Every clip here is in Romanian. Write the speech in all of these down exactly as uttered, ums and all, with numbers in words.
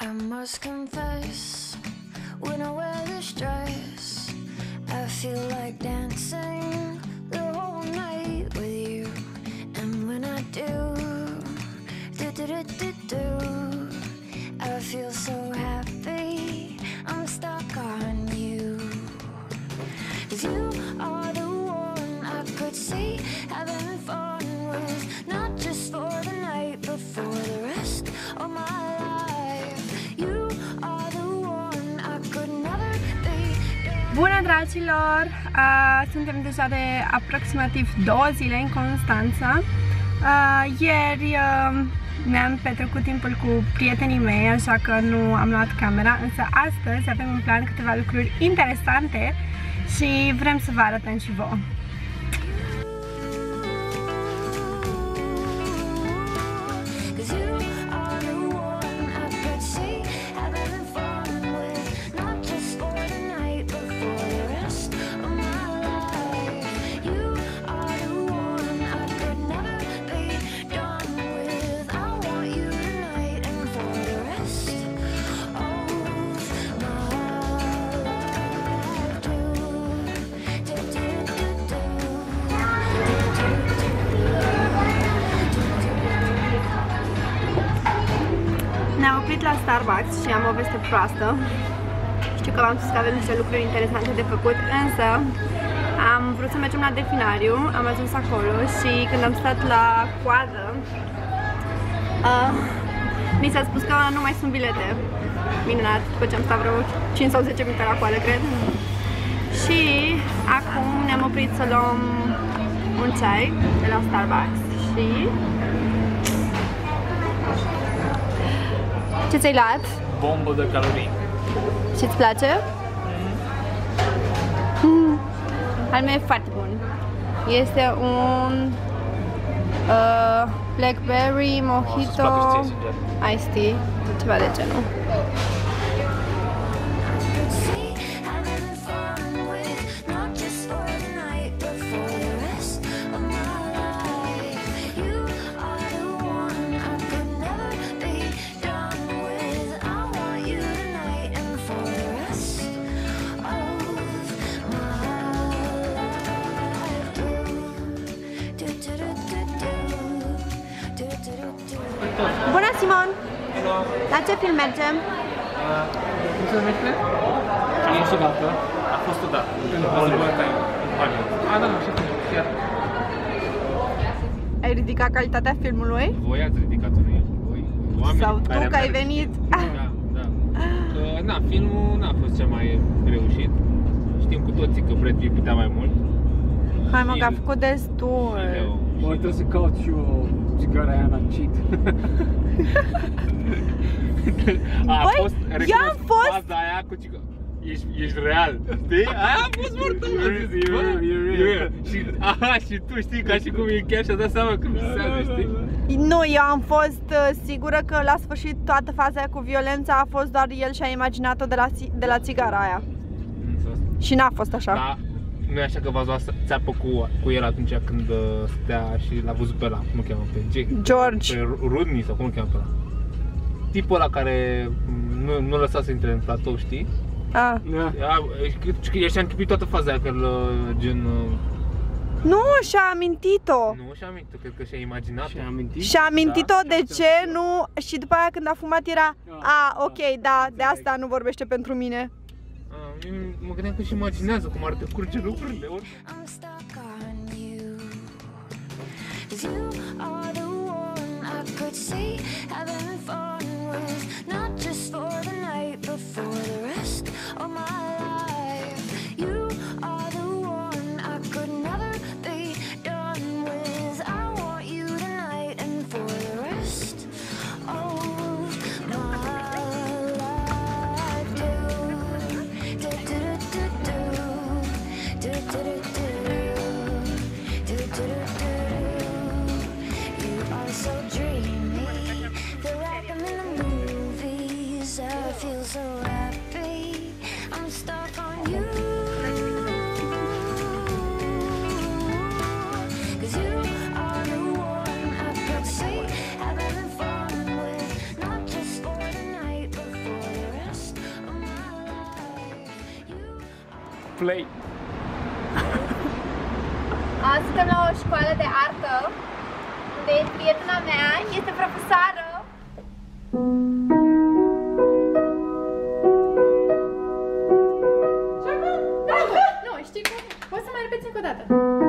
I must confess, when I wear this dress, I feel like dancing the whole night with you. And when I do, do do do do do, I feel so happy, I'm stuck on you. 'Cause you are the one I could see having fun with, not just for the night, but for the rest of my life. You are the one I could never be. Bună, dragilor! Uh, suntem deja de aproximativ două zile în Constanța. Uh, ieri uh, mi-am petrecut timpul cu prietenii mei, așa că nu am luat camera, însă astăzi avem în plan câteva lucruri interesante și vrem să vă arătăm și vouă. Ne-am oprit la Starbucks și am o veste proastă. Știu că v-am spus că avem niște lucruri interesante de făcut, însă am vrut să mergem la Delfinariu, am ajuns acolo și când am stat la coadă, uh, mi s-a spus că nu mai sunt bilete. Minunat, după ce am stat vreo cinci sau zece minute la coadă, cred. Și acum ne-am oprit să luăm un ceai de la Starbucks și... Ce ți-ai luat? Bombă de calorii. Și îți place? Mm. Al meu e foarte bun. Este un uh, Blackberry Mojito Iced Tea, ceva de genul. Bună, Simon! La ce film mergem? Cum se numește? Niciodată. A fost odată. În Hollywood, în Hollywood. A, da, așa cum chiar. Ai ridicat calitatea filmului? Voi ați ridicat-o, nu eu. Voi. Sau tu că ai venit? Da, da. Că, na, filmul n-a fost cel mai reușit. Știm cu toții că Brad Pitt putea mai mult. Hai mă, că a făcut destul. Mă, trebuie să caut și eu țigara aia la cheat. A Băi, fost, eu am fost... faza aia cu cică... Ești, ești real, știi? Aia a fost foarte mult. Și, aha, și tu știi, ca și cum e chiar și-a dat seama că visează, știi? Nu, eu am fost uh, sigură că la sfârșit toată faza aia cu violența a fost doar el și a imaginat-o de la, de la țigara aia. Și n-a fost așa. Da. Nu e așa că v-ați luat țeapă cu, cu el atunci când uh, stea și l-a văzut pe ăla, cum îl cheamă, pe Jake? George. Pe Rodney sau cum îl cheamă pe ăla? Tipul ăla care nu, nu lăsa să intre în platou, știi? Ah. El și-a închipit toată faza aia că îl gen... Nu, și-a amintit-o. Nu și-a amintit-o, cred că și-a imaginat-o. Și-a amintit? Și-a amintit-o Da. de ce nu, și după aia când a fumat era a, ok, da, de asta nu vorbește pentru mine. Mă gândeam că și imaginează cum ar decurge lucrurile. I'm stuck on you. 'Cause you are the one I could see having fun with, not just for the night, but for the rest of my life. You are the one I could never be done with. I want you tonight and for the rest of my life. Do, do, do, do, do, do, do, do, do, do, do, do, do. You are so dreamy, feel like I'm in the movies. I feel so happy, I'm stuck. play. Azi suntem la o școală de artă, unde prietena mea este profesoară. Nu, știi cum? Poți să mai repeți încă o dată.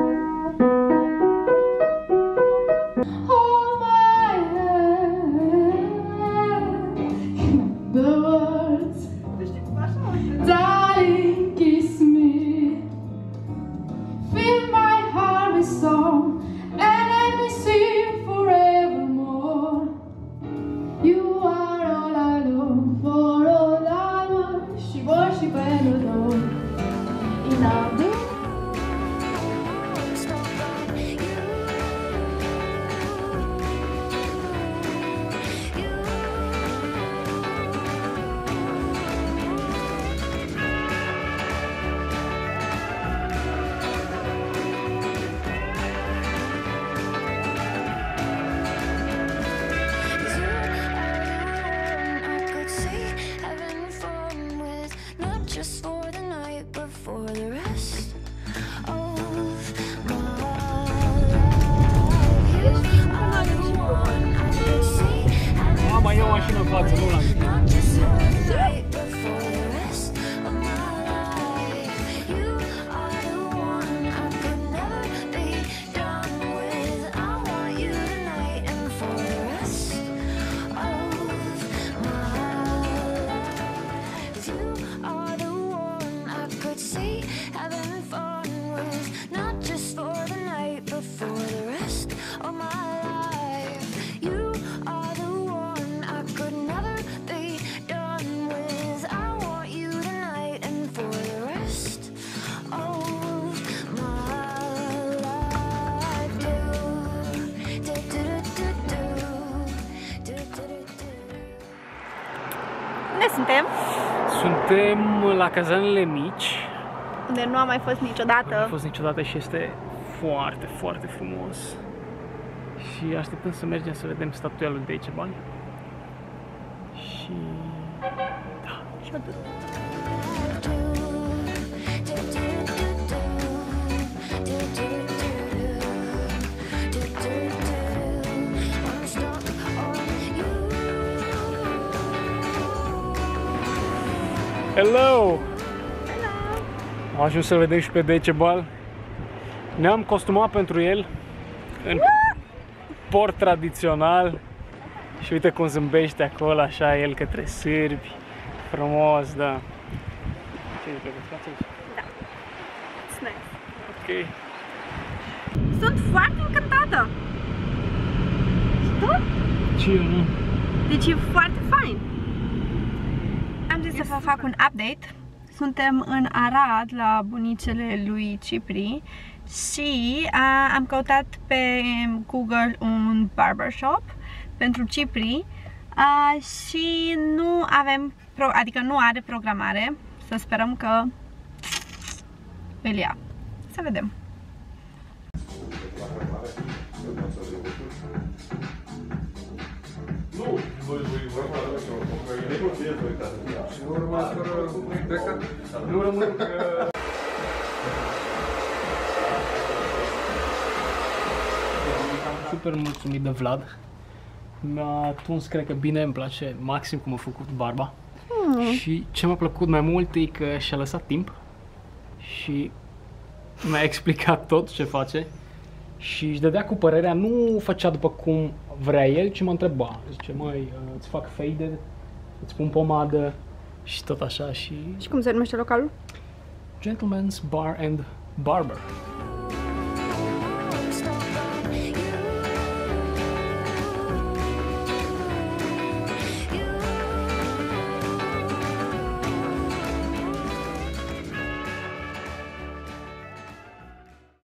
Mai iau mașină în față, nu l-am zis. Suntem? Suntem la Cazanele Mici. Unde nu am mai fost niciodată. Nu am fost niciodată și este foarte, foarte frumos. Și așteptăm să mergem să vedem statuia lui Decebal. Și... da, și atât. Hello! Am ajuns să-l vedem și pe Decebal. Ne-am costumat pentru el în port tradițional. Și uite cum zâmbește acolo, așa, el către sârbi. Frumos, da. Ce e pregătiți aici? Da. It's nice. Ok. Sunt foarte încântată! Tu? Ce nu? Deci e foarte fain! Am zis să vă fac un update. Suntem în Arad la bunicele lui Cipri și a, am căutat pe Google un barbershop pentru Cipri a, și nu avem, pro, adică nu are programare. Să sperăm că îl ia. Să vedem. Nu, voi nu rămâneți fără pleca? Nu rămân că... Super mulțumit de Vlad. Mi-a tuns, cred că bine, îmi place maxim cum a făcut barba. Mm. Și ce m-a plăcut mai mult e că și-a lăsat timp și mi-a explicat tot ce face. Și își dădea cu părerea, nu făcea după cum vrea el, ci mă întreba. Zice, măi, îți fac fade, îți pun pomadă și tot așa. Și, și cum se numește localul? Gentleman's Bar and Barber.